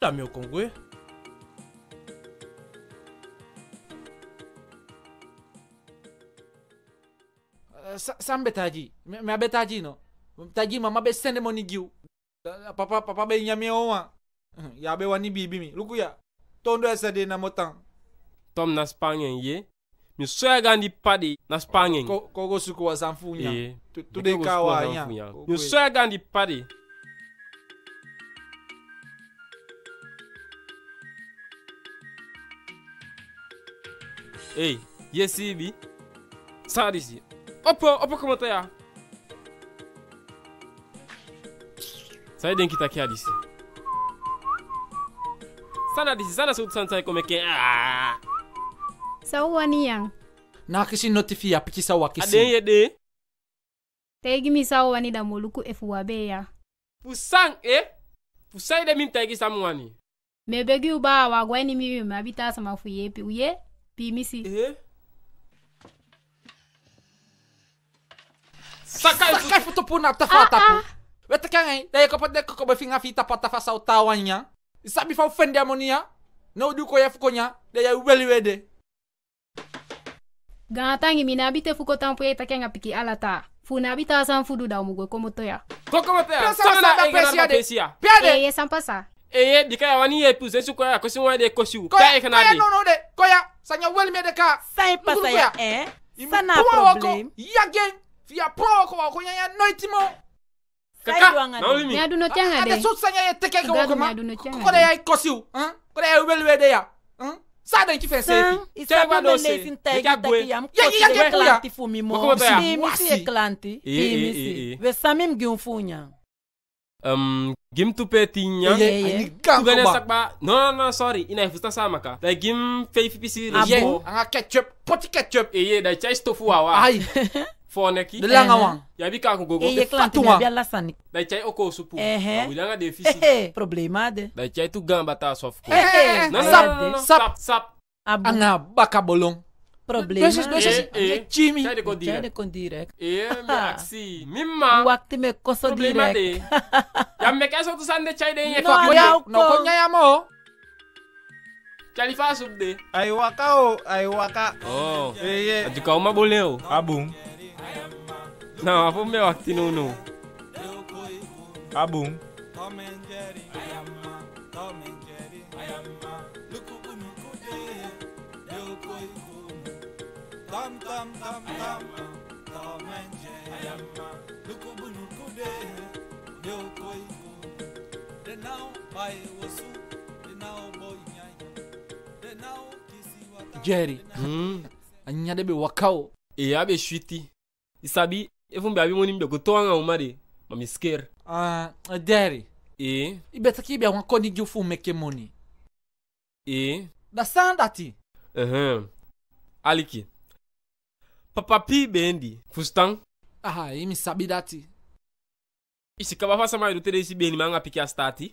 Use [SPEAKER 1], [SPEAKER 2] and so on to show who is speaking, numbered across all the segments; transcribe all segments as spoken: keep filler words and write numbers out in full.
[SPEAKER 1] Da meu kongwe.
[SPEAKER 2] Sambe taji. Me abe taji no. Taji mama be sende money giu. Papa papa be nyame owa. Ya be wani bibi mi. Luku ya. Tondo esa de na motang.
[SPEAKER 1] Tom na Spanien ye. Mi soya gandi padi na Spanien.
[SPEAKER 2] Ko ko suku wa sanfunya.
[SPEAKER 1] Eh.
[SPEAKER 2] Tu de kawa nya.
[SPEAKER 1] Mi soya gandi padi. Hey, yesi bi. Sadisi. Opo, opo como tá ya? Sai den kita kia disi. Sana disi, sana sut santai como que ah.
[SPEAKER 3] Sawani yang.
[SPEAKER 2] Na kisi notifia piki sawa kisi.
[SPEAKER 1] Aden ye de.
[SPEAKER 3] Tegi mi sawani da moluku efu wabeya.
[SPEAKER 1] Pusang eh. Pusai de min tegi samwani.
[SPEAKER 3] Me begi uba wa gwani mi mi abita sama fuye pi uye pi misi.
[SPEAKER 1] Eh.
[SPEAKER 2] Sakai sakai foto puna tafata pu. Weta kangai, dai ko pade ko be finga fita pata fa sau tawanya. Isabi fa ofende amonia. No du ko ya fukonya, de ya weli wede.
[SPEAKER 3] Gantangi mina abite fuko tampo ye takenga piki alata. Funa abita san fudu da umugwe komo toya.
[SPEAKER 1] Ko como tá ya?
[SPEAKER 2] Sana da pesia de. Piade.
[SPEAKER 3] Eh, sampasa.
[SPEAKER 1] Eh, dika ya wani ye puse su ko ya ko sinwa de ko su.
[SPEAKER 2] Ko
[SPEAKER 1] Ka e kana
[SPEAKER 2] ya
[SPEAKER 1] de.
[SPEAKER 2] no no de. Ko ya sanya weli me de ka.
[SPEAKER 4] Sai pasa ya eh. Sana
[SPEAKER 2] Problem.
[SPEAKER 4] problem.
[SPEAKER 2] Ya gen. Fia pro ko ko nya noitimo.
[SPEAKER 1] Kaka, na ulimi.
[SPEAKER 3] Mi aduno tianga
[SPEAKER 2] Ade
[SPEAKER 3] de.
[SPEAKER 2] sut sanya ye teke ko
[SPEAKER 3] Gado
[SPEAKER 2] ko ma.
[SPEAKER 3] me aduno tianga
[SPEAKER 2] Ko de ya kosiu, hein? Ko de ya weli wede ya. Hein? Sa den ki fe sefi.
[SPEAKER 4] Isa
[SPEAKER 1] Chegwa
[SPEAKER 4] ba
[SPEAKER 1] doce.
[SPEAKER 4] me lesin tagi
[SPEAKER 1] Dika bue.
[SPEAKER 4] taki yam
[SPEAKER 2] Ya-
[SPEAKER 4] kosi
[SPEAKER 2] ya-
[SPEAKER 4] de
[SPEAKER 2] ya-
[SPEAKER 4] klanti fumi mo.
[SPEAKER 1] Boko bata ya?
[SPEAKER 4] Pi misi
[SPEAKER 2] Wasi.
[SPEAKER 4] e klanti.
[SPEAKER 1] Eh, eh,
[SPEAKER 4] Pi
[SPEAKER 1] eh,
[SPEAKER 4] misi.
[SPEAKER 1] eh.
[SPEAKER 4] We samim gi unfunya.
[SPEAKER 1] Um, gim tu petinya.
[SPEAKER 2] Ye
[SPEAKER 4] ye.
[SPEAKER 2] ani kan
[SPEAKER 1] Tu bene
[SPEAKER 2] ko ba.
[SPEAKER 1] sakba. No, no, sorry. Ina fusta sama ka. Da gim fei fipisi
[SPEAKER 4] Ah,
[SPEAKER 2] Ye,
[SPEAKER 4] bon?
[SPEAKER 2] anga ketchup, poti ketchup.
[SPEAKER 1] Eye da chai stofu awa.
[SPEAKER 2] Ai,
[SPEAKER 1] Foneki.
[SPEAKER 2] de langa wan.
[SPEAKER 1] Ya bi ka ko gogo.
[SPEAKER 4] E ye klanti
[SPEAKER 2] fatuma.
[SPEAKER 4] me bia lasani.
[SPEAKER 1] Da chai oko supu.
[SPEAKER 4] Ehe.
[SPEAKER 1] Wilanga de fisi.
[SPEAKER 4] Hehe, problema de.
[SPEAKER 1] Da chai tu gamba ta soft ko.
[SPEAKER 2] Eh,
[SPEAKER 1] No, no,
[SPEAKER 2] sap,
[SPEAKER 1] no, no, no.
[SPEAKER 2] sap.
[SPEAKER 1] Sap, sap.
[SPEAKER 4] Abu
[SPEAKER 2] Anga baka bolong.
[SPEAKER 4] problema.
[SPEAKER 2] Dosis, dosis.
[SPEAKER 1] Eh, eh.
[SPEAKER 2] Jimmy.
[SPEAKER 1] Chai de ko
[SPEAKER 4] Jane
[SPEAKER 1] dire.
[SPEAKER 4] kon direct.
[SPEAKER 1] Eh, mi aksi. Mimma.
[SPEAKER 4] Wakti me koso
[SPEAKER 1] Problema
[SPEAKER 4] direct.
[SPEAKER 1] de. Ya me kaso tu sande chai de ye
[SPEAKER 4] No,
[SPEAKER 1] ko.
[SPEAKER 4] ya-
[SPEAKER 2] Koya, no konya ya mo.
[SPEAKER 1] Chalifa sup de.
[SPEAKER 5] Ay waka o, ay waka.
[SPEAKER 1] Oh.
[SPEAKER 5] Eh, ye.
[SPEAKER 1] Adika uma boleo.
[SPEAKER 5] Abung,
[SPEAKER 1] Não, apo meu aqui no no.
[SPEAKER 5] abung.
[SPEAKER 2] Jerry,
[SPEAKER 1] Hum.
[SPEAKER 2] anya de be wakao.
[SPEAKER 1] E abe shuti. Isabi, even be abi moni mbe go to anga umare. Mami scare.
[SPEAKER 2] Ah, Jerry.
[SPEAKER 1] E,
[SPEAKER 2] Ibeta ki be wan koni gi fu meke money.
[SPEAKER 1] e,
[SPEAKER 2] Da sandati.
[SPEAKER 1] aham. Aliki. Papa pi bendi. Fustan.
[SPEAKER 2] Ah, imi sabi dati.
[SPEAKER 1] Isi kaba fasa mai do tere isi beni manga piki astati.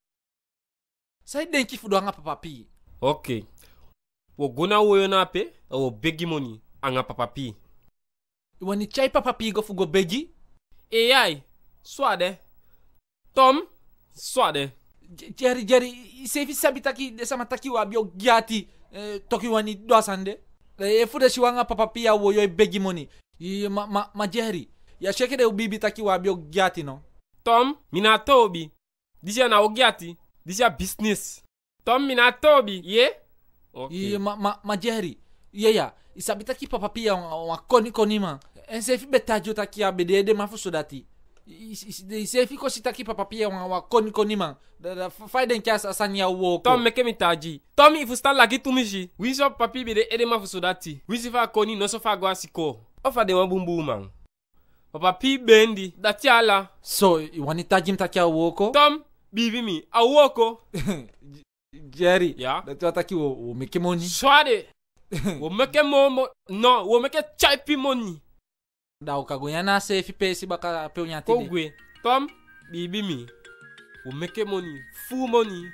[SPEAKER 2] Sai den ki fu do anga papa pi.
[SPEAKER 1] Okay. Wo gona wo na pe, o begi money anga papa pi.
[SPEAKER 2] Wani chai papa pi go fu go begi.
[SPEAKER 1] E ai. Swade. Tom, swade.
[SPEAKER 2] J- Jerry, Jerry, se fi sabi taki de sama taki wa bio giati. Eh, toki wani do asande. E fu de shi wanga papa pi ya wo yo begi money. I ma ma, ma Jerry. Ya sheke de ubibi taki wa bio giati no.
[SPEAKER 1] Tom, mina tobi. Disia na ogiati. Disia business. Tom, mina tobi. Ye?
[SPEAKER 2] Okay. ma, ma, ma Jerry. Ye ya. Isabi taki papa pi ya wa, wa koni koni ma. En se fi betajo taki ya bedede ma fu so dati. I- i- i- Se fi ko si taki papa pi ya wa, wa koni koni ma. Da da fa den kya sa sanya wo ko.
[SPEAKER 1] Tom, meke mi taji. Tom, ifu stan lagi tumishi. Wiso papi bede ede ma fusodati. Wisi fa koni no so fa gwa siko. Ofa de mabumbu man. Papa pi bendi. Dati ala.
[SPEAKER 2] So, wani tajim taki ya wo ko.
[SPEAKER 1] Tom, bibi mi. Awoko.
[SPEAKER 2] Jerry.
[SPEAKER 1] Ya.
[SPEAKER 2] Da tu ataki wo, wo meke money.
[SPEAKER 1] Swade. Wo meke mo mo. No, wo meke chai pi money.
[SPEAKER 2] Da o kagonya na se fi pesi baka pe unya tide.
[SPEAKER 1] Kogwe. Tom, bibi mi. Wo meke money. Full money.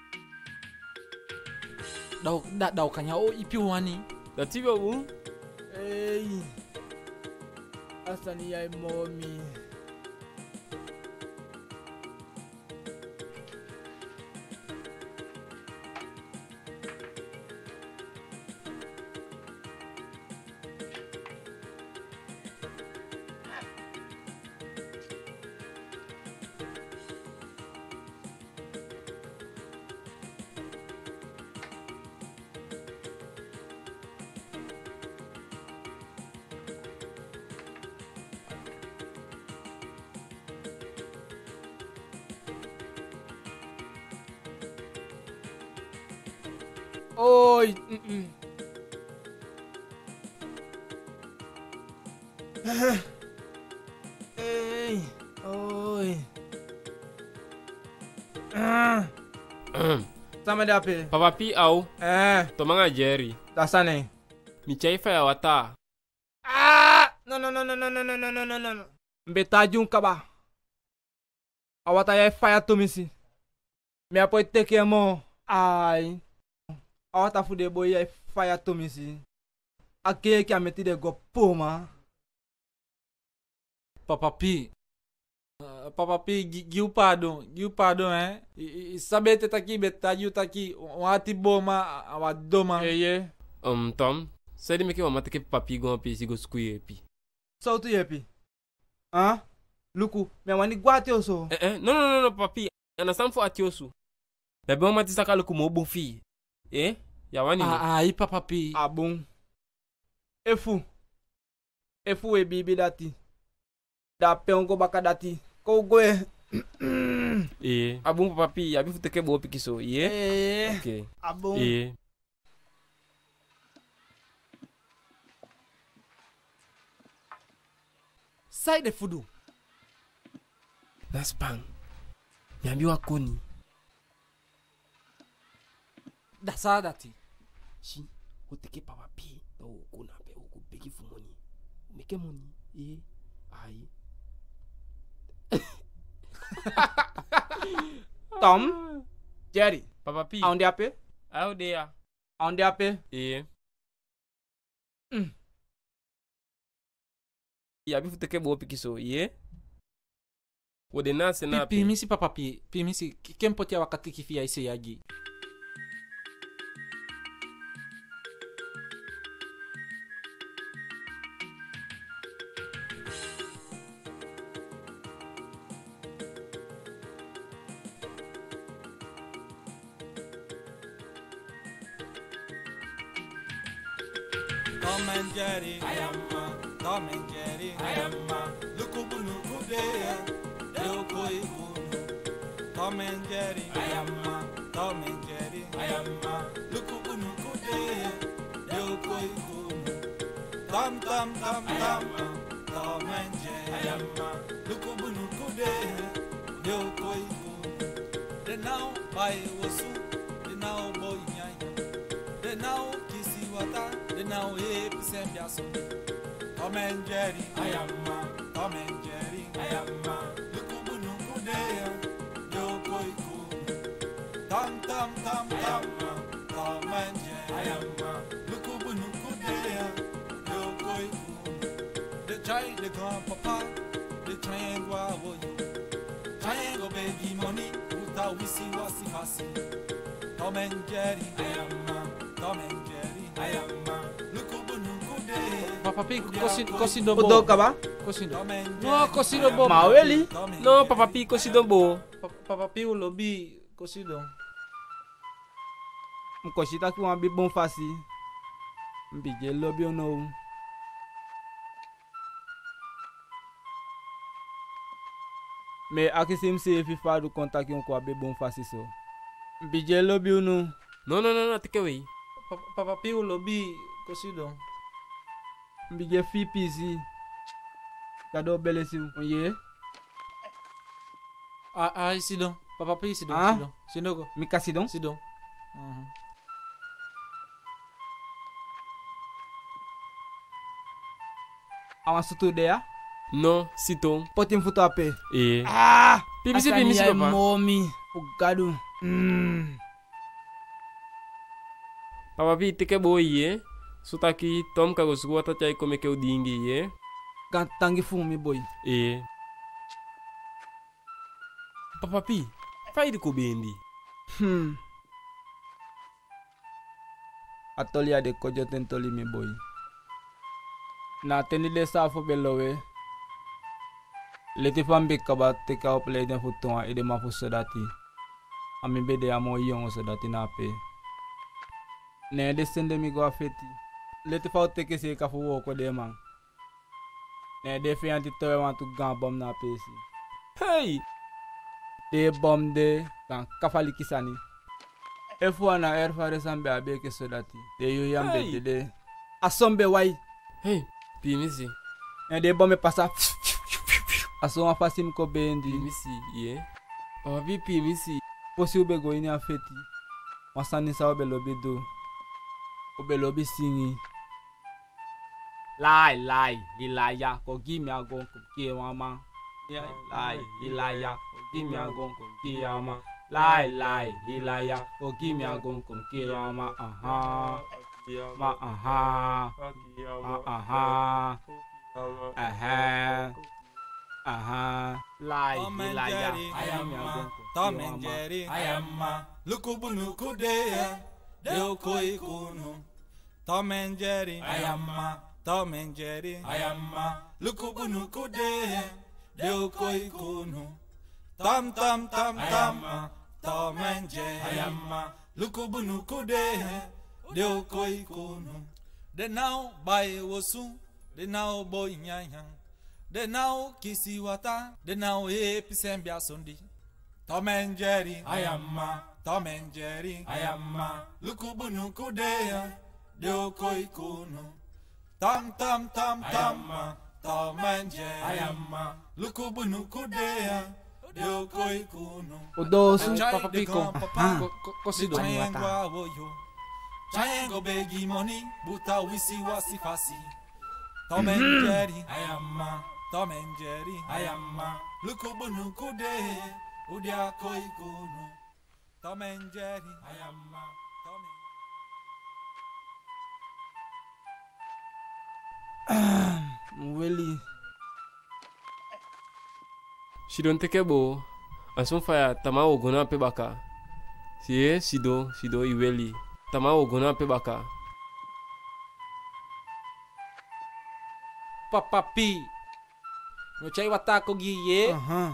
[SPEAKER 2] Da o da, da o kanya o ipi wani.
[SPEAKER 1] Dati be wu.
[SPEAKER 6] Hey, asani ya mommy. Oi. Mm-mm. Ei. Oi. Ah. Sama dia apa?
[SPEAKER 1] Papa P au,
[SPEAKER 6] Eh,
[SPEAKER 1] tomanga Jerry.
[SPEAKER 6] dah sana.
[SPEAKER 1] Mi chai fa ya wata.
[SPEAKER 6] Ah! No no no no no no no no no no no. Mbetaju kaba. Awata ya fire to misi. Me apo teke mo. Ai. Awata fu de boy ya fire to misi. Ake ki ameti de go poma.
[SPEAKER 2] Papa P. Uh, Papa P, gi- giu pardon, giu pardon, eh. I- i- Sabete taki, betaju taki, wati boma, awadoma.
[SPEAKER 6] Ye ye.
[SPEAKER 1] Um, Tom, sai de me ke wa mata ke Papa P gon pi si go squee pi.
[SPEAKER 6] Sautu yepi. Ah? Luku, me wani gwate oso.
[SPEAKER 1] Eh eh, no no no no Papa P. Ana sam fo atiosu. Da be o mati saka ko mo bon fi. Eh? Ya wani no.
[SPEAKER 2] Ah, ai, Papa P.
[SPEAKER 6] Abun. Efu. Efu e bibi dati. Da peongo baka dati. Ko goe.
[SPEAKER 1] Eh, abun Papa P, ya bi fu teke bo pi kiso. Yeah.
[SPEAKER 6] Eh.
[SPEAKER 1] Okay.
[SPEAKER 6] Abun.
[SPEAKER 1] Eh.
[SPEAKER 2] Sai de fudu.
[SPEAKER 1] Naspang. Nyambi wa koni.
[SPEAKER 2] Da sa dati.
[SPEAKER 1] Si, ko teke Papa P. Do ko na be o ko begi fu money. Meke money. Eh. Ai.
[SPEAKER 6] Tom. Jerry.
[SPEAKER 1] Papa P.
[SPEAKER 6] Aonde ape?
[SPEAKER 1] Au de ya.
[SPEAKER 6] Aonde ape?
[SPEAKER 1] Eh.
[SPEAKER 6] Mm.
[SPEAKER 1] Ya bi fu teke bo pi kiso. Yeah. Wo de na se na
[SPEAKER 2] Pi misi Papa P. Pi misi, ken potia wakati kifia ise yagi.
[SPEAKER 5] Tom and Jerry, I am Tom and Jerry, I am Lukubu Lukudea, Delkoi Kunu. Tom and Jerry, I am Tom and Jerry, I am Lukubu Lukudea, Delkoi Kunu. Tom Tom Tom Tom, Tom and Jerry, I am Lukubu Lukudea, Delkoi Kunu. The now by Wasu, the now boy Nyai, the now Kisi Wata. Now he present us. Tom and Jerry, I am Tom and Jerry, I am Lukubu Nukudea, Yokoi Kunu. Tom Tom Tom Tom, Tom and Jerry, I am Lukubu Nukudea, Yokoi Kunu. The child, the grandpapa, the triangle, triangle baby money, Uta Wisi Wasi Wasi. Tom and Jerry, I am Tom and Jerry, I am.
[SPEAKER 2] Papa P, kosi, kosi do bo.
[SPEAKER 6] Udo kaba?
[SPEAKER 2] Kosi do. No, kosi do bo.
[SPEAKER 6] Maweli.
[SPEAKER 1] No, Papa P ko si dombo.
[SPEAKER 2] Pa- Papa P, o lobi, kosi do.
[SPEAKER 6] Mkoshita ki wan bi bon fasi. Mbije lobi ono. Me akisim se fi fadu kontak yon kwa bi bon fasi so. Mbije lobi ono.
[SPEAKER 1] No no no no teke we.
[SPEAKER 2] Pa- Papa P, o lobi, kosi do.
[SPEAKER 6] Mbije fi pisi. Kado bele si onye.
[SPEAKER 2] Ah, ah, sido. Papa P, sido,
[SPEAKER 6] Ah?
[SPEAKER 2] sido. Sido go.
[SPEAKER 6] Mi kasi don.
[SPEAKER 2] Sido. Mhm.
[SPEAKER 6] Awan sutu de ya.
[SPEAKER 1] No, sitong.
[SPEAKER 6] Potim futu ape.
[SPEAKER 1] Eh.
[SPEAKER 6] Ah!
[SPEAKER 1] Pimisi pimisi papa.
[SPEAKER 6] Momi. Ugadu. Mm.
[SPEAKER 1] Papa P teke bo ye. Sutaki Tom ka go suwata chai kome ke udingi ye.
[SPEAKER 6] Kan tangi fu mi boy.
[SPEAKER 1] Eh. Papa P, fai di ko bendi.
[SPEAKER 6] Hmm. Atoli ade kojo tentoli mi boy. Na tendi de safo belowe. Leti fambi kaba teka o play den futonga ide ma fu sodati. Ami bede amo yongo sodati na pe. Ne de sende mi go afeti. Leti fa o teke se ka fu wo ko de man. Ne de fi anti towe wan tu gan bom na pe si.
[SPEAKER 1] Hey!
[SPEAKER 6] De bom de kan kafali kisani. F1 na air fare sambe abeke sodati. De yu yambe
[SPEAKER 1] Hey.
[SPEAKER 6] de de. Asombe wai.
[SPEAKER 1] Hey, pimisi.
[SPEAKER 6] En de bombe pasa. Asoma fasim ko bendi.
[SPEAKER 1] Pimisi, yeah. Papa P pimisi.
[SPEAKER 6] Posi ube go ini afeti. Masani sa ube lobi do. Ube lobi singi. Lai lai ilaya ko gimi agon ko ki mama. Ya lai ilaya ko gimi agon ko ki mama. Lai lai ilaya ko gimi agon ko ki mama. Aha. Ma aha. Ma aha. Aha. Aha. Lai
[SPEAKER 5] Tom and
[SPEAKER 6] ilaya.
[SPEAKER 5] Jerry, I am ma. Tom and Jerry, I am ma. Lukubunuku de, deo koi kunu. Tom and Jerry, I am ma. Tom and Jerry, I am ma. Lukubunuku de, deo koi kunu. Tam tam tam tam, Tom and Jerry, I am ma. Lukubunuku de, deo koi kunu. De now by wosu, de now boy nyanyang. De now kisi wata, de now e pisembia sundi. Tom and Jerry, I am ma. Tom and Jerry, I am ma. Lukubunuku de, deo koi kunu. Tam tam tam tam, Tom and Jerry, I am ma. Lukubunuku de, deo koi kunu.
[SPEAKER 6] Odosu.
[SPEAKER 2] Papa P, ko.
[SPEAKER 6] Ah.
[SPEAKER 2] Ko- ko- ko si
[SPEAKER 5] The
[SPEAKER 2] do.
[SPEAKER 5] triangle woyo. Triangle begi money, buta wisi wasi fasi. Tom and Jerry, I am ma. Tom and Jerry, I am ma. Lukubunuku de, udia koi kunu. Tom and Jerry, I am ma. Tom and
[SPEAKER 6] Mweli.
[SPEAKER 1] Sidon teke bo. Asun faya tama ogona pe baka. Siye sido sido iweli. Tama ogona pe baka.
[SPEAKER 2] Papa P. No chai wata ko gi ye.
[SPEAKER 6] Aha.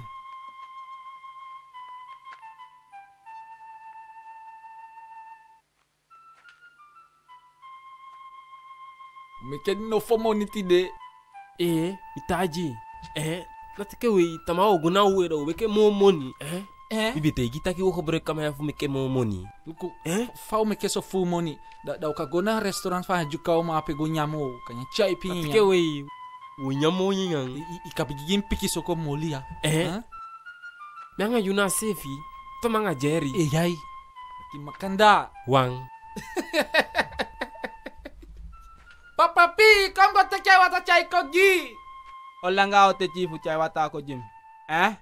[SPEAKER 2] Meken no fomo ni tide.
[SPEAKER 1] Eh, itaji. Eh, nateke we tama ogona we do weke mo money. Eh?
[SPEAKER 2] Eh?
[SPEAKER 1] Bibete gita ki woko break kama ya fu meke mo money.
[SPEAKER 2] Luku,
[SPEAKER 1] Eh?
[SPEAKER 2] fau me keso full money. Da da ka gona restaurant fa juka o ma pe go nyamo. Kanya chai pi
[SPEAKER 1] Nateke we unyamo nyang.
[SPEAKER 2] Ikapigin piki soko molia.
[SPEAKER 1] Eh?
[SPEAKER 2] Huh?
[SPEAKER 1] Mianga yuna sefi. Tomanga Jerry.
[SPEAKER 2] Eh yai. Ki makanda.
[SPEAKER 1] Wang.
[SPEAKER 2] Papa P, kongo te chai wata chai ko gi.
[SPEAKER 6] Olanga o te chifu chai wata ko jim. Eh?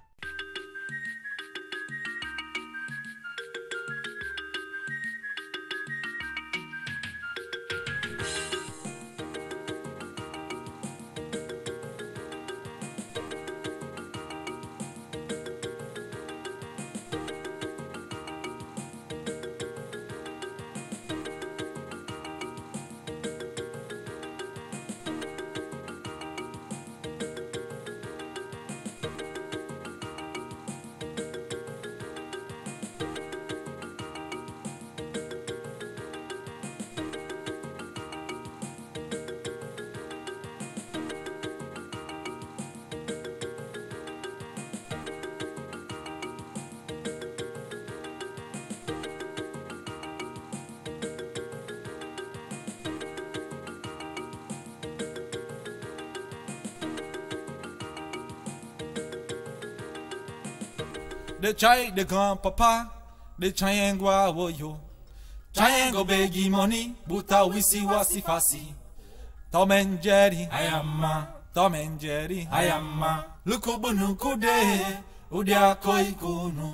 [SPEAKER 5] The chai, the grandpapa, the triangle woyo. Triangle begi money, buta wisi wasi fasi. Tom and Jerry, I am ma. Tom and Jerry, I am ma. Lukubunuku de, udia koi kunu.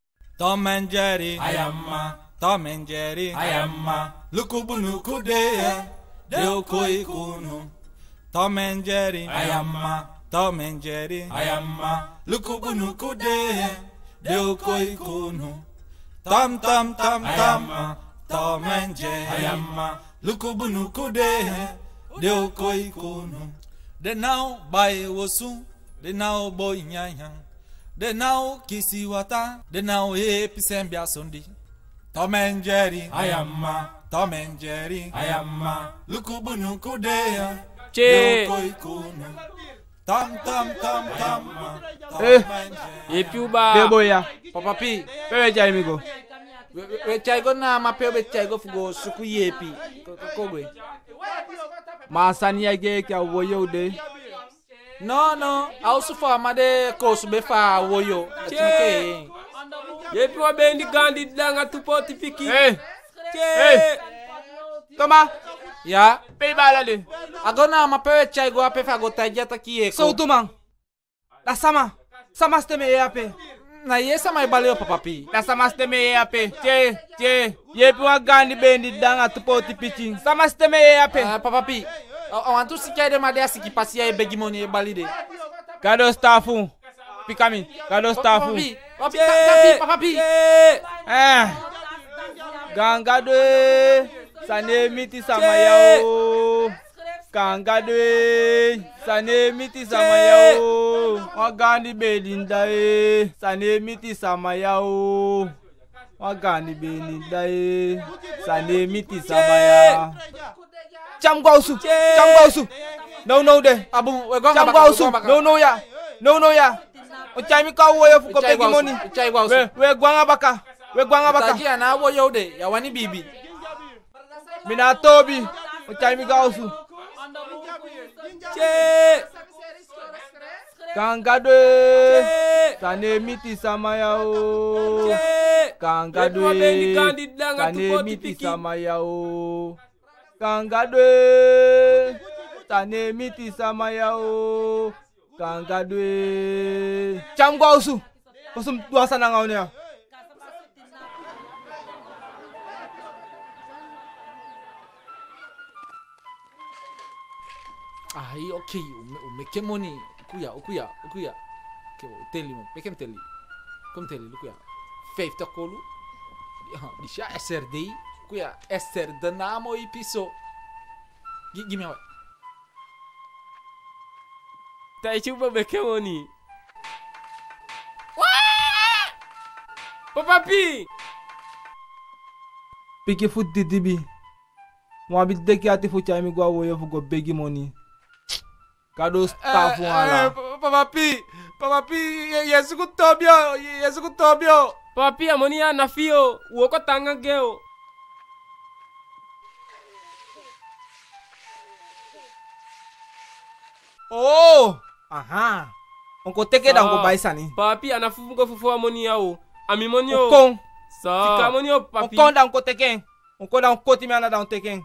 [SPEAKER 5] Tom and Jerry, I am ma. Tom and Jerry, I am ma. Lukubunuku de, deo koi kunu. Tom and Jerry, I am ma. Tom and Jerry, I am ma. Lukubunuku de, deo koi kunu. Tam tam tam tam, Tom and Jerry, I am ma. Lukubunuku de, deo koi kunu. De now by wosu, de now boy nyanyang. De now kisi wata, de now e pisembia sundi. Tom and Jerry, I am ma. Tom and Jerry, I am ma. Lukubunuku de,
[SPEAKER 1] Che.
[SPEAKER 5] deo koi kunu. Tam tam tam tam, Tom
[SPEAKER 6] Eh.
[SPEAKER 5] and Jerry.
[SPEAKER 1] Yepiuba.
[SPEAKER 6] Bebo ya.
[SPEAKER 2] Papa P,
[SPEAKER 6] Pewe chai migo.
[SPEAKER 2] We we- we chaigo na mapeo be chaigo fugo suku yepi. Kogwe.
[SPEAKER 6] Masani yage kya woyo de.
[SPEAKER 2] No no, also for amade kosu be fa woyo.
[SPEAKER 1] Che. Yepi wa bendi gandi danga tupoti piki.
[SPEAKER 6] Hey,
[SPEAKER 1] Che.
[SPEAKER 6] hey. Toma,
[SPEAKER 2] Ya.
[SPEAKER 6] pay bala de.
[SPEAKER 2] Agona mapeo chaigo ape fa gota jata kieko.
[SPEAKER 7] So tumang. Da sama. Sama ste me e ape.
[SPEAKER 2] Na yesa mai baleo papapi.
[SPEAKER 6] Da samaste me e ape. Che, che. Yepi wa gandi bendi danga tupoti pitching. Samaste me e ape.
[SPEAKER 2] Ah, papapi. Awantu sikade made asiki pasia e begimoni e balide.
[SPEAKER 6] Gado staffu. Pikami. Gado staffu.
[SPEAKER 2] Papapi. Papapi, papapi.
[SPEAKER 6] Eh. Gangadwe. Sane miti sama yao. Gangadwe. Sane miti sama yao. Wagani belinda e. Sane miti sama yao. Wagani belinda e. Sane miti sama ya.
[SPEAKER 7] Cham gausu. Cham gausu. No no de.
[SPEAKER 2] Abung, we gonga
[SPEAKER 7] Cham
[SPEAKER 2] baka.
[SPEAKER 7] gausu. No no ya. No no ya. O chami ka woyo fuko pegi money.
[SPEAKER 2] Chai gwa
[SPEAKER 6] We we gwanga baka. We gwanga baka.
[SPEAKER 2] Taji ana woyo de, ya wani bibi.
[SPEAKER 6] Mina tobi. O chami gausu.
[SPEAKER 1] Che.
[SPEAKER 6] Gangadwe. Sane miti sama yao.
[SPEAKER 1] Che. Yepi wa bendi
[SPEAKER 6] Gangadwe.
[SPEAKER 1] gandi danga
[SPEAKER 6] Sane
[SPEAKER 1] tupoti
[SPEAKER 6] miti
[SPEAKER 1] piki.
[SPEAKER 6] sama yao. Gangadwe. Sane miti sama yao. Gangadwe.
[SPEAKER 7] Cham gausu. Kosum dua sana ngaune ya.
[SPEAKER 2] Ai, okay, umeke moni. Ukuya, ukuya, ukuya. Okay, teli mo. Pekem teli. Kom teli, ukuya. vijftig kolu. Ja, disha S R D. Ukuya, S R D namo i piso. Gi- Give me away.
[SPEAKER 1] Tai chupa bekemoni. Papapi.
[SPEAKER 6] Piki futi dibi. Mwabi deki ati fu chami gwa woyo fuko begi money. Gado staffu ala.
[SPEAKER 1] Papapi. Papapi. Yesu kutobio. Yesu kutobio. Papapi amoni ya nafio. Uoko tanga geo.
[SPEAKER 7] Oh. Aha. Onko teke da onko baisani.
[SPEAKER 1] Papapi anafufuko fufu amoni yao. Ami moni yo.
[SPEAKER 7] Okon.
[SPEAKER 1] Sa. Fika moni yo papi.
[SPEAKER 7] Onko da onko teke. Onko da onko timi ana da onko teke.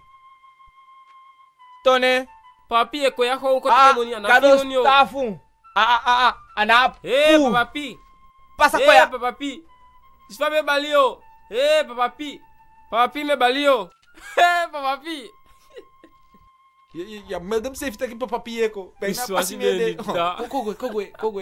[SPEAKER 7] Tone.
[SPEAKER 1] Papapi eko yako uko
[SPEAKER 7] Ah,
[SPEAKER 1] tike moni anafi
[SPEAKER 7] gado
[SPEAKER 1] moni yo.
[SPEAKER 7] staffu. Ah ah ah ah. Ana.
[SPEAKER 1] Eh
[SPEAKER 7] pu.
[SPEAKER 1] papapi.
[SPEAKER 7] Pasa
[SPEAKER 1] Eh
[SPEAKER 7] koya.
[SPEAKER 1] papapi. Isfa me balio. Eh papapi. Papapi me balio. Eh papapi.
[SPEAKER 2] Ya, ya, ya madam safe taki papapi eko. Bang na
[SPEAKER 1] Iswa
[SPEAKER 2] pasi
[SPEAKER 1] si
[SPEAKER 2] me de.
[SPEAKER 1] Benita.
[SPEAKER 2] Kogwe, kogwe, kogwe.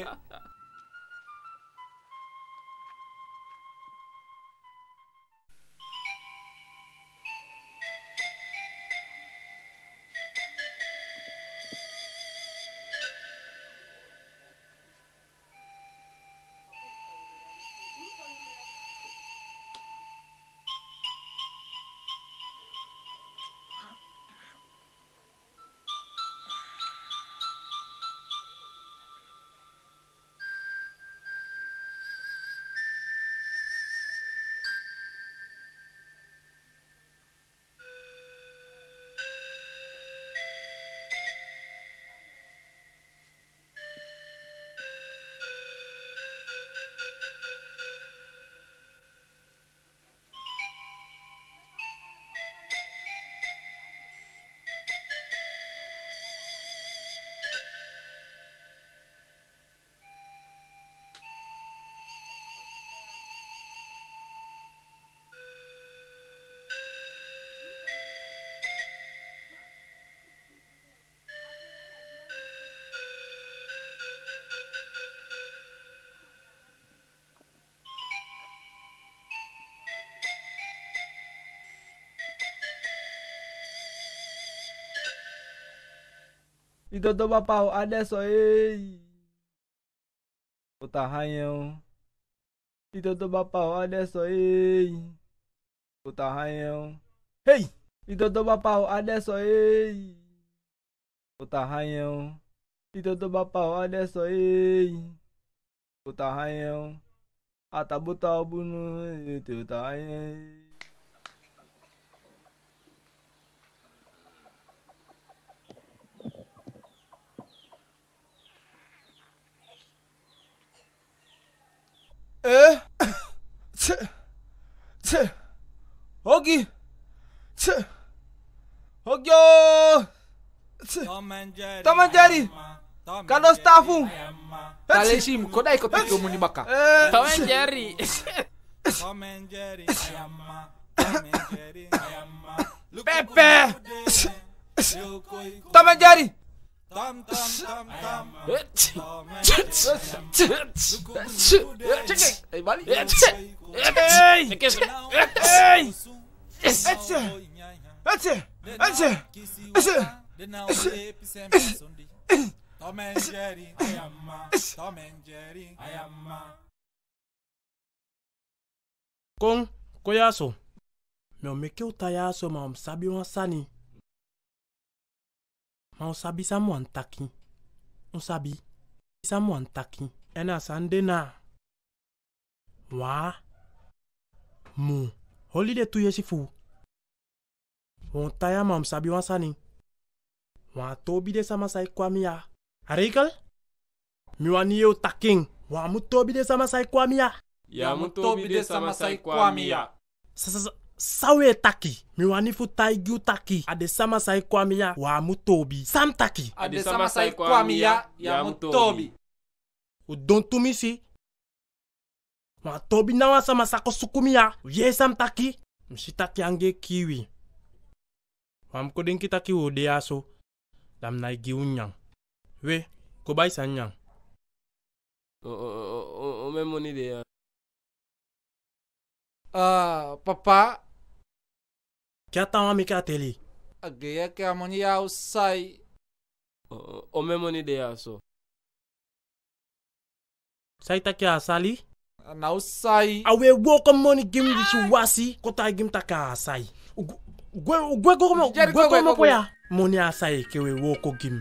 [SPEAKER 6] Idodo bapau adesso ei. Utahanyo. Idodo bapau adesso ei. Utahanyo. Hey! Idodo bapau adesso ei. Utahanyo. Idodo bapau adesso ei. Utahanyo. Atabu tabu no itu tai. Eh, tse, tse, Ogi, tse, Ogyo, tse,
[SPEAKER 5] Tom and Jerry.
[SPEAKER 6] Tom and Jerry.
[SPEAKER 5] Tom and
[SPEAKER 6] Kano
[SPEAKER 5] Jerry.
[SPEAKER 6] staffu.
[SPEAKER 2] Taleshim, kodai ko tiko muni baka.
[SPEAKER 6] Eh,
[SPEAKER 1] Tom and Jerry.
[SPEAKER 5] Tom and Jerry. Ayama. Tom and Jerry. Ayama. Look
[SPEAKER 6] Pepe.
[SPEAKER 5] Look
[SPEAKER 6] Tom and Jerry.
[SPEAKER 5] Tom, Tom, Tom, Tom.
[SPEAKER 1] Ech.
[SPEAKER 5] Tom and Jerry.
[SPEAKER 2] Cekek, eh balik.
[SPEAKER 1] Hey! Hey!
[SPEAKER 6] Etse, etse, etse, etse.
[SPEAKER 5] Tom and Jerry. Ayama. Tom and Jerry. Ayama.
[SPEAKER 8] Kong, koyaso. Me o meke utayaso ma om sabi wan sani. Ma on sabi sa mo antaki. On sabi. Sa mo antaki. Ena sande na. Wa. Mu. Holiday tu yesi fu. On taya ma om sabi wan sani. Wa tobi de sama sai kwa miya. Arikal? Mi wani yo taking. Wa mu tobi de sama sai kwa miya.
[SPEAKER 1] Ya mutobi de sama sai kwamia.
[SPEAKER 8] Sasa sawe taki. Mi wani fu taigu taki. Ade sama sai kwamia wa mutobi. Sam taki.
[SPEAKER 2] Ade sama sai kwamia ya mutobi.
[SPEAKER 8] U don tumisi. Wa tobi nawa sama sako sukumia. Ye sam taki. Mshitaki ange kiwi. Wa mkodin kitaki wode aso. Dam na igi unyang. We, kobai sanyang.
[SPEAKER 1] O o o o me money de ya.
[SPEAKER 2] Ah, papa,
[SPEAKER 8] Kia tawa mi ka teli.
[SPEAKER 2] agaya ke amoni ya usai.
[SPEAKER 1] O o o me money de ya so.
[SPEAKER 8] Sai taki asali.
[SPEAKER 2] Na usai.
[SPEAKER 8] Awe woko money gim dishi wasi. Kota gim taka asai. Gwe gwe gomo
[SPEAKER 2] Jerry,
[SPEAKER 8] gwe
[SPEAKER 2] gwe,
[SPEAKER 8] gomo
[SPEAKER 2] gwe,
[SPEAKER 8] poya. Money asai kewe woko gim.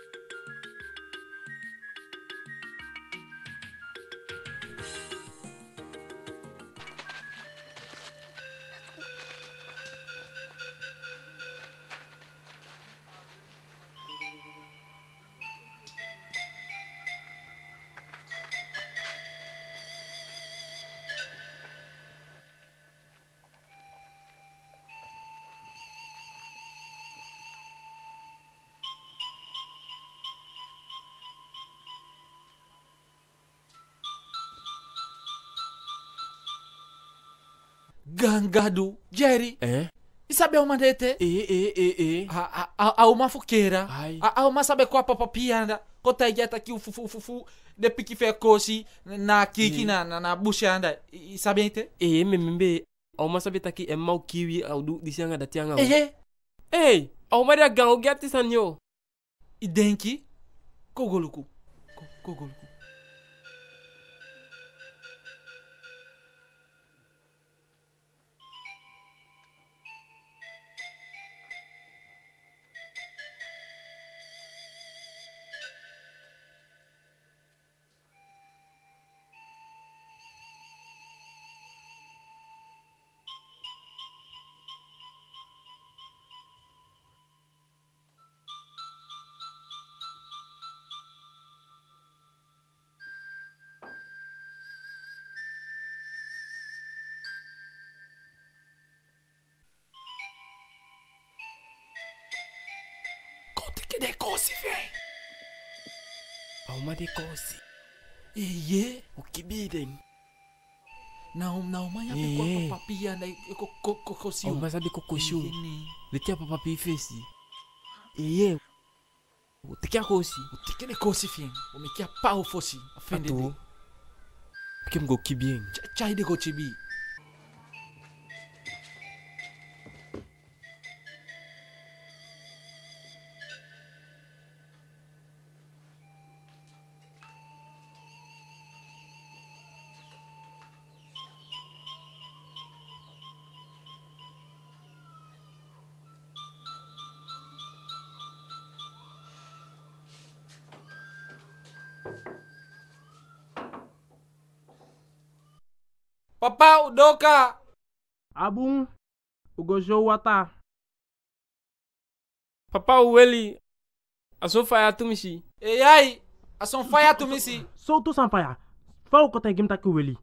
[SPEAKER 2] Gangadu, Jerry.
[SPEAKER 1] Eh?
[SPEAKER 2] Isabe uma dete?
[SPEAKER 1] Eh eh eh eh.
[SPEAKER 2] A a a uma fuqueira.
[SPEAKER 1] Ai.
[SPEAKER 2] A a uma sabe qual a papa pianda. Kota igeta aqui o fufu fufu de pique fe kosi na kiki na na na bushanda. Isabe ente?
[SPEAKER 1] Eh me membe. Au masabe taki e mau kiwi au du disianga da tianga.
[SPEAKER 2] Eh eh.
[SPEAKER 1] Hey, au maria gang o gati sanyo.
[SPEAKER 2] Idenki. Kogoluku. Kogoluku.
[SPEAKER 1] Que de kosi vem. Au ma de kosi.
[SPEAKER 2] Iye.
[SPEAKER 1] O kibiden.
[SPEAKER 2] Na na uma ya pe
[SPEAKER 1] Eh.
[SPEAKER 2] kwa papa pianda ko ko ko kosi.
[SPEAKER 1] Au masabe kokoshu.
[SPEAKER 2] Ini.
[SPEAKER 1] Le tia papa pi fesi. Eh o te kia kosi.
[SPEAKER 2] O tike de kosi fien. O me kia pa o fosi. Afende.
[SPEAKER 1] Ato. Kem go kibien.
[SPEAKER 2] Chai de go chibi. Papa udoka.
[SPEAKER 8] Abung, ugo show wata.
[SPEAKER 1] Papa uweli. Aso faya tumisi.
[SPEAKER 2] E ai, ason faya tumisi.
[SPEAKER 8] So tu sampaya. Fau ko tay gim taki weli.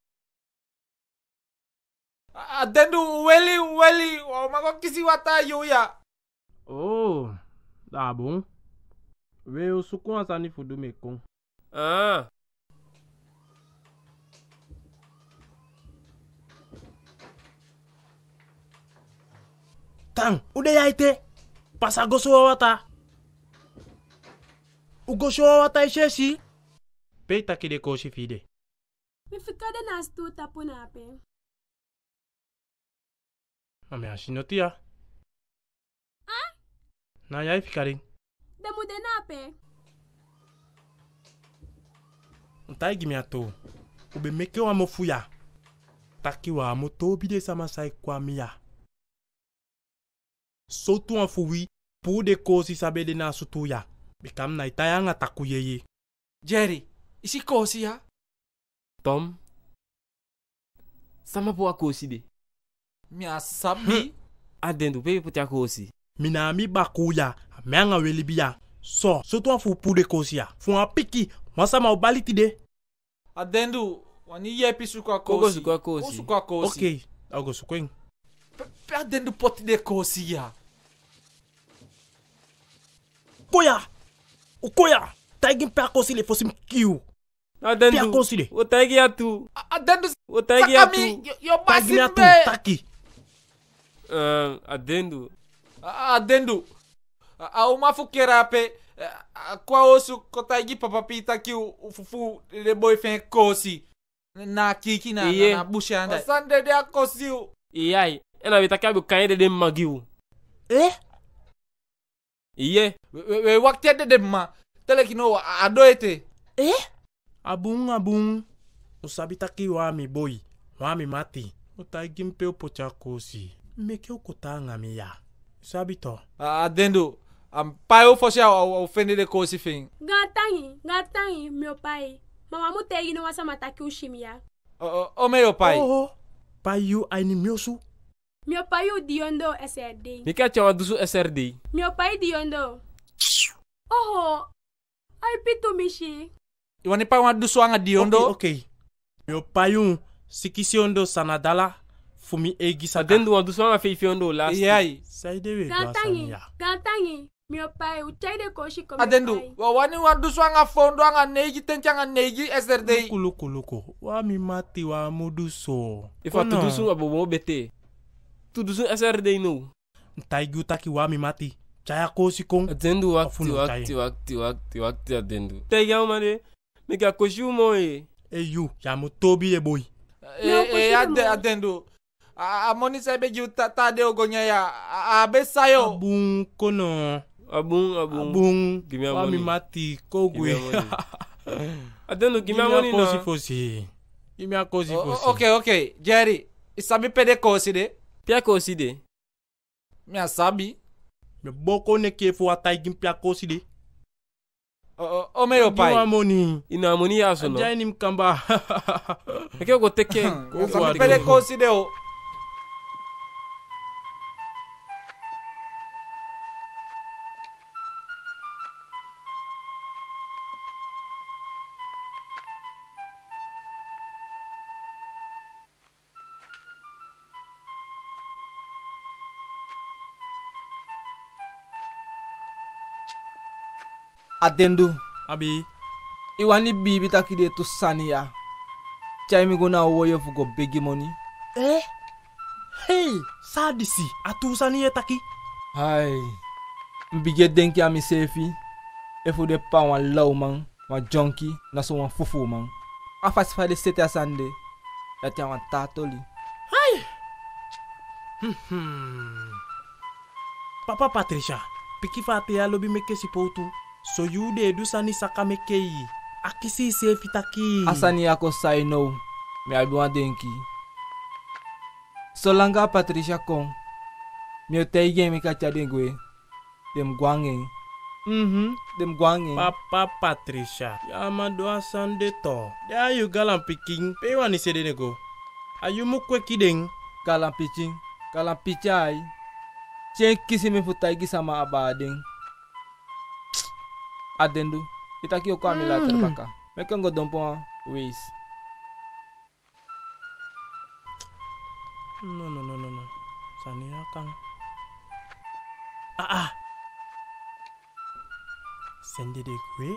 [SPEAKER 2] Adendu weli weli. O mako kisi wata yuya.
[SPEAKER 8] Oh, abung. We o suku asani fudu mekong.
[SPEAKER 1] Ah.
[SPEAKER 8] Tang, udah ya ite. Pas ago suawata. Ugo suawata ishesi. Pei taki de koshi fide.
[SPEAKER 9] Mi fikade na stu tapu na ape.
[SPEAKER 8] Ame ashinotia.
[SPEAKER 9] Ah?
[SPEAKER 8] Na yai fikade.
[SPEAKER 9] Demu de na ape.
[SPEAKER 8] Ntai gimi ato. Ube meke wa mofuya. Taki wa moto bide sama sai kwa miya. So tu afuwi. Pu de kosi sabe de na sutuya. Bekam na itayanga taku yeye.
[SPEAKER 2] Jerry, isi kosi ya?
[SPEAKER 1] Tom. Sama po akosi de.
[SPEAKER 2] Mi asabi.
[SPEAKER 1] Adendu pepe puti akosi.
[SPEAKER 8] Mina mi bakuya. Meanga weli biya. So, so tu afu pu de kosi ya. Fu a piki. Masama ubaliti de.
[SPEAKER 2] Adendu, wani yepi suka kosi.
[SPEAKER 1] Ogo suka kosi.
[SPEAKER 2] O suka kosi.
[SPEAKER 8] Okay. Ogo sukweng.
[SPEAKER 2] Pe adendu poti de kosi ya.
[SPEAKER 8] Koya! Ukoya! Taigin pe akosi le fosim kiu.
[SPEAKER 1] Adendu.
[SPEAKER 8] Pe akosi le.
[SPEAKER 1] O taigi atu.
[SPEAKER 2] Adendu.
[SPEAKER 1] O taigi atu.
[SPEAKER 2] Sakami, yo
[SPEAKER 8] Taigin
[SPEAKER 2] basin
[SPEAKER 8] atu.
[SPEAKER 2] be.
[SPEAKER 8] Taki.
[SPEAKER 1] Uh, adendu.
[SPEAKER 2] Adendu. A uma fukera pe. Kwa osu kotaigi papa pita ki ufufu le boyfriend kosi. Na kiki na
[SPEAKER 1] Iye.
[SPEAKER 2] na bushanda. Sande de akosi.
[SPEAKER 1] Iyai. Ena bitaka bu kanye de dem magiu.
[SPEAKER 8] Eh?
[SPEAKER 1] Iye.
[SPEAKER 2] We, we wakti de dem ma. Tele kino adoete.
[SPEAKER 8] Eh? Abung abung. Usabi taki wami boy. Wami mati. Utaigin pe upocha kosi. Meke ukota ngami ya. Usabi to.
[SPEAKER 2] Adendu. Am pai o fosse ao ofende de kosi fin.
[SPEAKER 9] Gatangi, gatangi, meu pai. Mama mu tegi no wasa mataki ushimia.
[SPEAKER 2] O, o meu pai.
[SPEAKER 8] Oh, pai yu aini miosu.
[SPEAKER 9] Meu pai o diondo S R D.
[SPEAKER 1] Mika chawa dusu S R D.
[SPEAKER 9] Meu pai diondo. Oh, ai pitu mishi.
[SPEAKER 2] Iwani pai wa dusu anga diondo.
[SPEAKER 8] Okay, okay. Meu pai yu sikisiondo sanadala. Fumi egi sa
[SPEAKER 1] Adendu wa dusu anga feifiondo last.
[SPEAKER 2] Iyai.
[SPEAKER 8] Saidewe
[SPEAKER 9] Gatangi, gatangi. Meu pai o chai de koshi como
[SPEAKER 2] Adendu. Wani wa dusu anga fondo anga neigi tencha anga neigi S R D.
[SPEAKER 8] Luku luku luku. Wami mati wa muduso.
[SPEAKER 1] Ifa tu dusu abobo bete. Tu dusu S R D no.
[SPEAKER 8] Ntaigu taki wami mati. Chaya kosi kong.
[SPEAKER 1] Adendu wakti
[SPEAKER 8] Afuno
[SPEAKER 1] wakti
[SPEAKER 8] chai.
[SPEAKER 1] wakti wakti wakti adendu. Tegi au mane. Mika koshi umo e.
[SPEAKER 8] Hey you, ya mutobi e boy.
[SPEAKER 2] Eh, eh, adendu. A moni sabe gi ta de ogonya ya. A besayo.
[SPEAKER 8] Abung kono.
[SPEAKER 1] Abung abung.
[SPEAKER 8] Abung.
[SPEAKER 1] Give me a
[SPEAKER 8] Wami
[SPEAKER 1] money.
[SPEAKER 8] mati kogwe.
[SPEAKER 1] Give me a Adendu give me
[SPEAKER 8] Give
[SPEAKER 1] a
[SPEAKER 8] me
[SPEAKER 1] money
[SPEAKER 8] a kosi
[SPEAKER 1] na.
[SPEAKER 8] fosi. Give me a kosi fosi.
[SPEAKER 2] Okay, okay. Jerry, isabi pede kosi de.
[SPEAKER 1] Pia kosi de.
[SPEAKER 2] Mi asabi.
[SPEAKER 8] Me boko ne kefu atai gimpia kosi de.
[SPEAKER 2] O, o meu pai.
[SPEAKER 8] Give me money.
[SPEAKER 1] Ina amoni ya so no.
[SPEAKER 8] Ajai nim kamba.
[SPEAKER 1] Eke go teke.
[SPEAKER 2] Isabi pede kosi de o.
[SPEAKER 7] Atendu,
[SPEAKER 8] Abi.
[SPEAKER 7] iwani bibi takide tu sania. Chaimi gona woyo fugo begi money.
[SPEAKER 8] Eh? Hey, sadisi. Atu sani ye taki.
[SPEAKER 7] Hai. Mbige denki ami sefi. Efu de pa wan low man, wan junkie, na so wan fufu man. Afas fa de sete asande. Dati wan tatoli.
[SPEAKER 8] Hmm. Papa Patricia, piki fate ya lobi meke si poutu. So you de du sani saka meke yi. Akisi se fitaki.
[SPEAKER 7] Asani yako say no. Me abi wan denki. Solanga Patricia kong. Mi o tege mi kacha dengwe. Dem guange. Mhm, dem guange.
[SPEAKER 8] Papa Patricia, ya mado asande to. Ya you galan piking. Pe wani se de nego. Ayu mu kwe kideng.
[SPEAKER 7] Kalam pitching, kalam pichai. Chen kisi mi futai sama abading. Adendu, itaki oko amila terbaka. Mekan go dompo wis.
[SPEAKER 8] No no no no no. Sania kang. Ah ah. Sende de kwe.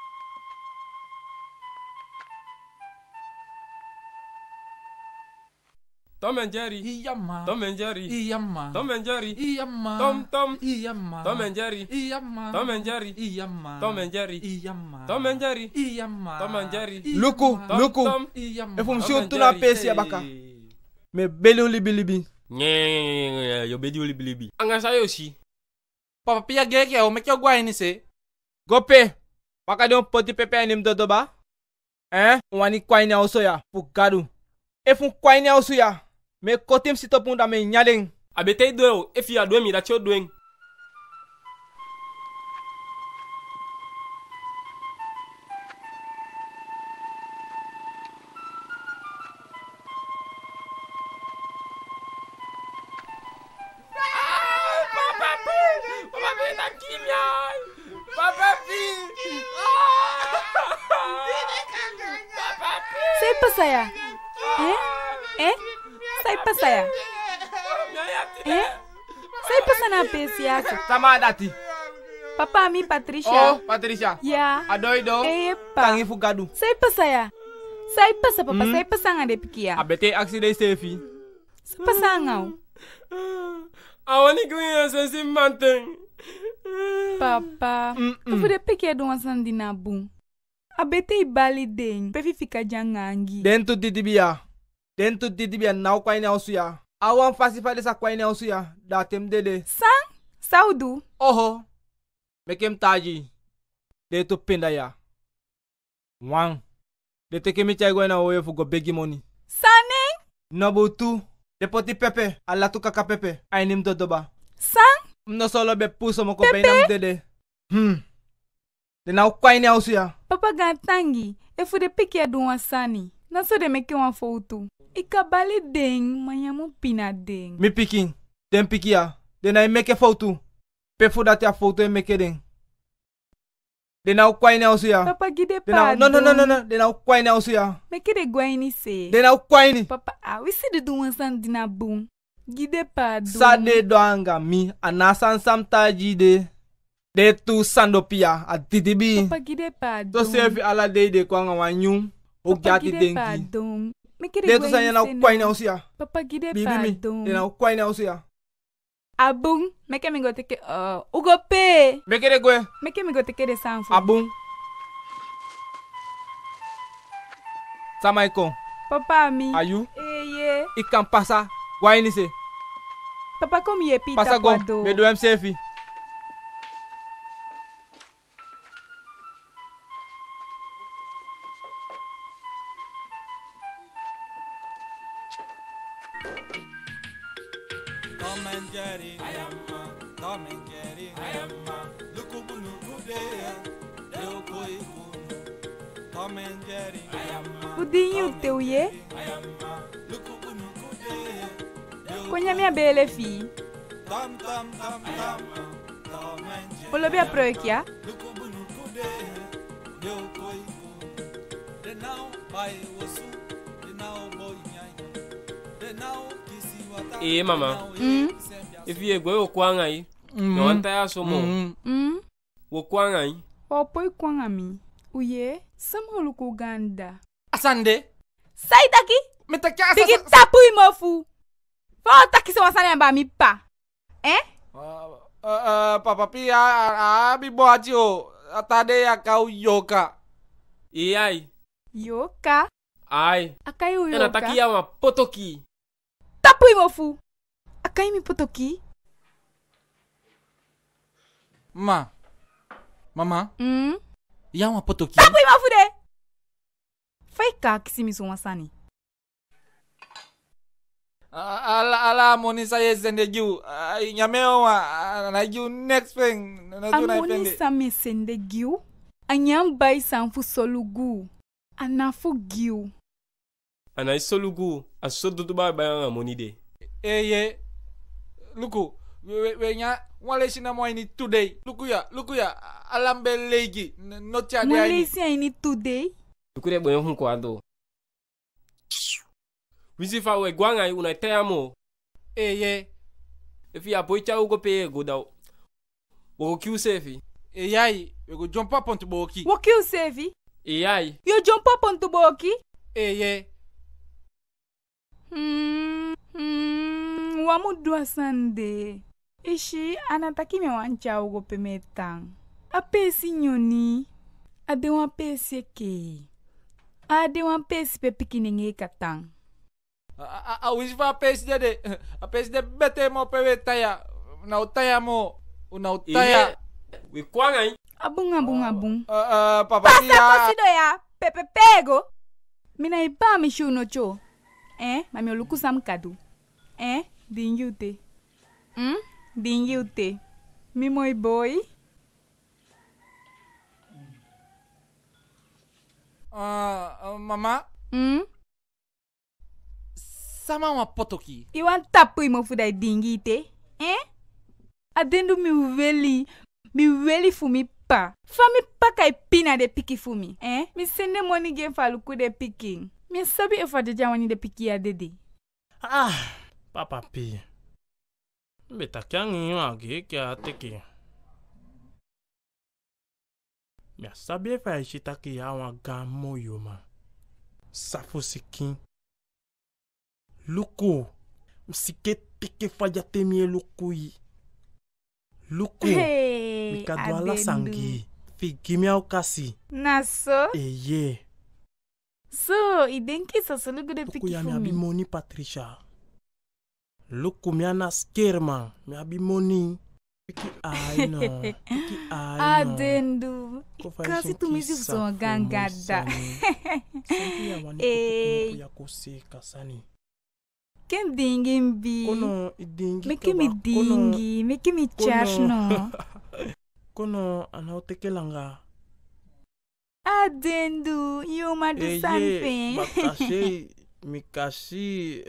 [SPEAKER 1] Tom and Jerry.
[SPEAKER 2] Iya ma.
[SPEAKER 1] Tom and Jerry.
[SPEAKER 2] Iya ma.
[SPEAKER 1] Tom and Jerry.
[SPEAKER 2] Iya ma.
[SPEAKER 1] Tom Tom.
[SPEAKER 2] Iya ma.
[SPEAKER 1] Tom and Jerry.
[SPEAKER 2] Iya ma.
[SPEAKER 1] Tom and Jerry.
[SPEAKER 2] Iya ma.
[SPEAKER 1] Tom and Jerry.
[SPEAKER 2] Iya ma.
[SPEAKER 1] Tom and Jerry.
[SPEAKER 2] Iya ma.
[SPEAKER 1] Tom and Jerry.
[SPEAKER 7] Luku,
[SPEAKER 2] Iya ma.
[SPEAKER 7] luku.
[SPEAKER 1] Tom.
[SPEAKER 2] Iya ma.
[SPEAKER 7] E fum
[SPEAKER 1] Tom
[SPEAKER 7] shoot
[SPEAKER 1] and
[SPEAKER 7] tu na
[SPEAKER 1] Jerry.
[SPEAKER 7] pesi abaka. Me belu libi libi.
[SPEAKER 1] Nye, yo bedi oli bilibi. Anga sayo si.
[SPEAKER 2] Papa pia gek ya, o mek yo gwa ini se.
[SPEAKER 7] Gope, paka de un poti pepe anim dodo ba? Eh, wani kwaini auso ya, fugadu. E fun kwaini auso ya, me kotim sito punda me nyadeng.
[SPEAKER 1] Abete do if you are doing me that you're doing.
[SPEAKER 10] Sai pa saya? Eh? Eh? Sai pa saya? Eh? Sai pa sana pesiaso?
[SPEAKER 7] Sama dati.
[SPEAKER 10] Papa mi Patricia.
[SPEAKER 7] Oh, Patricia.
[SPEAKER 10] Ya.
[SPEAKER 7] Adoido.
[SPEAKER 10] Eh pa.
[SPEAKER 7] Tangi fugadu.
[SPEAKER 10] Sai pa saya? Sai pa sa papa,
[SPEAKER 7] Hmm?
[SPEAKER 10] sai pa sanga de pikia.
[SPEAKER 7] Abete accident sefi.
[SPEAKER 10] Sai pa sanga.
[SPEAKER 1] Awani kuya sensi manteng.
[SPEAKER 10] Papa, eu vou de pikia do ansandi na bum. Abete ibali den, pefi fika jangangi.
[SPEAKER 7] Dentro titibia. Dentro titibia nau kwaini auso ya. Awan fasi fa desa kwaini auso ya. Datem dede.
[SPEAKER 10] Sang? Saudu?
[SPEAKER 7] Oho. Mekem taji. De tu pinda ya. Wang. De teke mi chai na oye fu go begi money.
[SPEAKER 10] Sane?
[SPEAKER 7] Nobu tu. De poti pepe. Ala tu kaka pepe. Ainim dodoba.
[SPEAKER 10] Sang?
[SPEAKER 7] No solo be puso mo ko benam dede. Hmm. De nau kwaini auso ya.
[SPEAKER 10] Papa gantangi, eu fui de pikia do ansani. Na so de meke uma foto. Ikabali den, manyamu pina den.
[SPEAKER 7] Mi piking. Den pikia. De na meke foto. Pe fu dati a foto e meke den. De nau kwaini auso ya.
[SPEAKER 10] Papa gide
[SPEAKER 7] De nau,
[SPEAKER 10] pa.
[SPEAKER 7] no no no no no. De nau kwaini auso ya.
[SPEAKER 10] Meke de guaini se.
[SPEAKER 7] De nau kwaini.
[SPEAKER 10] Papa, ah, we see de do ansani na boom. Gide pa do.
[SPEAKER 7] Sade do anga mi. Anasan samtaji de. De tu sandopia a titibi.
[SPEAKER 10] Papa gide pa
[SPEAKER 7] To
[SPEAKER 10] do.
[SPEAKER 7] sefi ala de de kwa nga wanyum. O
[SPEAKER 10] Papa
[SPEAKER 7] jati
[SPEAKER 10] gide pa
[SPEAKER 7] denki.
[SPEAKER 10] do. Meke de
[SPEAKER 7] De tu sanya na
[SPEAKER 10] guaini se
[SPEAKER 7] kwaini auso ya.
[SPEAKER 10] Papa gide
[SPEAKER 7] Bibi
[SPEAKER 10] pa
[SPEAKER 7] mi.
[SPEAKER 10] do.
[SPEAKER 7] De na kwaini auso ya.
[SPEAKER 10] Abung, meke mi go teke, uh, ugo pe.
[SPEAKER 7] Meke de gwe.
[SPEAKER 10] Meke mi go teke de sanfo.
[SPEAKER 7] Abung. Samaiko.
[SPEAKER 10] Papa mi.
[SPEAKER 7] Ayu.
[SPEAKER 10] Eh ye.
[SPEAKER 7] Ikan pasa. Gwaini se.
[SPEAKER 10] Papa kom ye pita
[SPEAKER 7] Pasa go.
[SPEAKER 10] kwado.
[SPEAKER 7] Me do em sefi.
[SPEAKER 5] Tom and Jerry, I am ma. Tom and Jerry, I am ma. Look who look who there. They'll go Tom and Jerry, I am ma.
[SPEAKER 10] Pudinho teu ye.
[SPEAKER 5] I am ma. Look who look who there.
[SPEAKER 10] Konya minha bele fi.
[SPEAKER 5] Tom Tom Tom Tom. Tom and Jerry.
[SPEAKER 10] Olo bia proekia.
[SPEAKER 5] Look who look who there. They'll go They now buy wasu. They now boy nyanya. They now kisi wata.
[SPEAKER 1] Eh mama.
[SPEAKER 10] Mm.
[SPEAKER 1] If you go kwanga yi.
[SPEAKER 2] Mm.
[SPEAKER 1] No anta ya so mo.
[SPEAKER 2] Mm.
[SPEAKER 10] Mm.
[SPEAKER 1] Wo kwanga yi.
[SPEAKER 10] Opoi kwanga mi. Uye, sama luku ganda.
[SPEAKER 2] Asande.
[SPEAKER 10] Sai daqui.
[SPEAKER 2] Me tá aqui asa.
[SPEAKER 10] Pigi tapu imofu. Volta aqui se você lembrar mi pa. Eh?
[SPEAKER 2] Uh, Papa pia abi boati o. Atade ya kau yoka.
[SPEAKER 1] E ai.
[SPEAKER 10] Yoka.
[SPEAKER 1] Ai.
[SPEAKER 10] Akai o
[SPEAKER 1] Ena
[SPEAKER 10] yoka.
[SPEAKER 1] takia uma potoki.
[SPEAKER 10] Tapu imofu. Akai mi potoki.
[SPEAKER 2] Ma. Mama.
[SPEAKER 10] Mm.
[SPEAKER 2] Ya uma potoki.
[SPEAKER 10] Tapu imofu de. Fai ka kisimi sumasani.
[SPEAKER 2] Ala ala moni saya sende giu. Nyameo wa na giu next thing. Na tu na
[SPEAKER 10] Amoni
[SPEAKER 2] ipende.
[SPEAKER 10] same sende giu. Anyam bai sanfu solugu. Anafu giu.
[SPEAKER 1] Ana iso luku. Aso tutu ba bayang money de.
[SPEAKER 2] Eh ye. Luku. We we nya wale sina mo ini today. Luku ya, luku ya. Alambe legi. No tia de
[SPEAKER 10] Wale
[SPEAKER 2] ini.
[SPEAKER 10] si ini today.
[SPEAKER 1] Luku de boyo hun kwando. Wisi fa we gwanga una teamo.
[SPEAKER 2] Eh ye.
[SPEAKER 1] If ya boy cha ugo pe go daw. Wo kiu sefi.
[SPEAKER 2] Eh yai. We go jump up onto boki.
[SPEAKER 10] What you say?
[SPEAKER 1] E ai.
[SPEAKER 10] You jump up onto boki?
[SPEAKER 2] Eh ye.
[SPEAKER 10] Hmm. Hmm. Wamu dua sande. Ishi anataki me wancha ugo pemetang. Apesi nyoni. Ade wan pesi ke. Ade wan pesi pe pikinenge katang.
[SPEAKER 2] A a wisi fa pesi de. A pesi de bete mo pe taya. Na utaya mo. Una utaya.
[SPEAKER 1] We kwanga.
[SPEAKER 10] Abung abung abung.
[SPEAKER 2] Uh, uh, papa
[SPEAKER 10] Pasa
[SPEAKER 2] tia.
[SPEAKER 10] kosido ya. Pepe pego. Mina ipa mi shuno cho. Eh, mami oluku sam kadu. Eh, dingute. Hmm? Dingute. Mi moi boy.
[SPEAKER 2] Uh, uh, mama.
[SPEAKER 10] Hmm?
[SPEAKER 2] Sama wa potoki.
[SPEAKER 10] Iwan tapu imo fuda dingite. Eh? Adendu mi weli. Mi weli fu mi pa. Fami pa kai pina de piki fu mi. Eh? Mi sende money gen faluku de piki. Mi sabi e fa de jawani de piki ya dede.
[SPEAKER 8] Ah, papa pi. Beta kyangi wage kya teki. Mi sabi e fa ishitaki ya waga moyo ma. Safu sikin. Luku. Msike piki fajate mie luku yi. Luku.
[SPEAKER 10] Hey,
[SPEAKER 8] Mikadwa ala sangi. Figi mi au kasi.
[SPEAKER 10] Naso?
[SPEAKER 8] Eye.
[SPEAKER 10] So, idenki sa solugu de
[SPEAKER 8] Luku
[SPEAKER 10] piki
[SPEAKER 8] ya
[SPEAKER 10] fu
[SPEAKER 8] mi abi
[SPEAKER 10] mi.
[SPEAKER 8] moni Patricia. Luku mi ana skerman. Mi abi moni. Piki ai no. Piki ai no.
[SPEAKER 10] Adendu.
[SPEAKER 8] Kofa
[SPEAKER 10] Kasi
[SPEAKER 8] ishin
[SPEAKER 10] tu
[SPEAKER 8] ki
[SPEAKER 10] misi
[SPEAKER 8] safu
[SPEAKER 10] so gangada.
[SPEAKER 8] moisani. Sanki ya wani
[SPEAKER 10] Eh.
[SPEAKER 8] kutukumu ya kose kasani.
[SPEAKER 10] Ken dingin bi.
[SPEAKER 8] Kono idingi
[SPEAKER 10] Meki mi
[SPEAKER 8] kaba. Kono
[SPEAKER 10] dingi. Meki mi charge no.
[SPEAKER 8] kono anaoteke langa.
[SPEAKER 10] Adendu. You ma do
[SPEAKER 8] Eye.
[SPEAKER 10] something.
[SPEAKER 8] Makashe. Mikashi.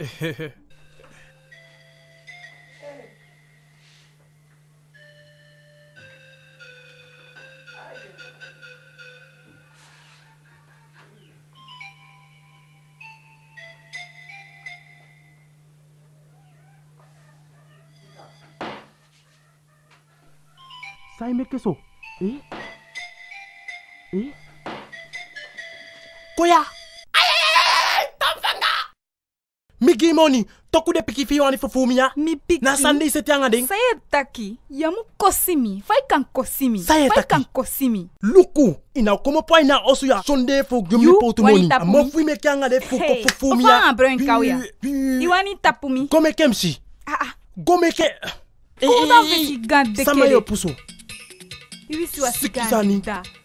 [SPEAKER 8] Sai me keso. Eh? Eh? Koya! Migi money, toku de piki fi wani fufu ya.
[SPEAKER 10] Mi piki.
[SPEAKER 8] Na sande se tianga ding.
[SPEAKER 10] Saya taki. Yamu kosimi. Fai kan kosimi.
[SPEAKER 8] Saya
[SPEAKER 10] Fai
[SPEAKER 8] taki.
[SPEAKER 10] kan kosimi.
[SPEAKER 8] Luku, ina komo po ina osu ya sonde fu gumi
[SPEAKER 10] You,
[SPEAKER 8] po tu
[SPEAKER 10] wani
[SPEAKER 8] money.
[SPEAKER 10] tapu
[SPEAKER 8] Amo
[SPEAKER 10] mi.
[SPEAKER 8] fu me kianga de fu ko
[SPEAKER 10] Hey,
[SPEAKER 8] fufu
[SPEAKER 10] ofa
[SPEAKER 8] ya.
[SPEAKER 10] abro en kauya.
[SPEAKER 8] Bi-
[SPEAKER 10] Iwani tapumi.
[SPEAKER 8] Gome kemsi.
[SPEAKER 10] Ah ah.
[SPEAKER 8] Gome ke. Eh,
[SPEAKER 10] Kuda
[SPEAKER 8] eh, eh,
[SPEAKER 10] vesi gande
[SPEAKER 8] Sama
[SPEAKER 10] kere.
[SPEAKER 8] yo puso.
[SPEAKER 10] Iwi siwa
[SPEAKER 8] Sikizani.
[SPEAKER 10] siganda.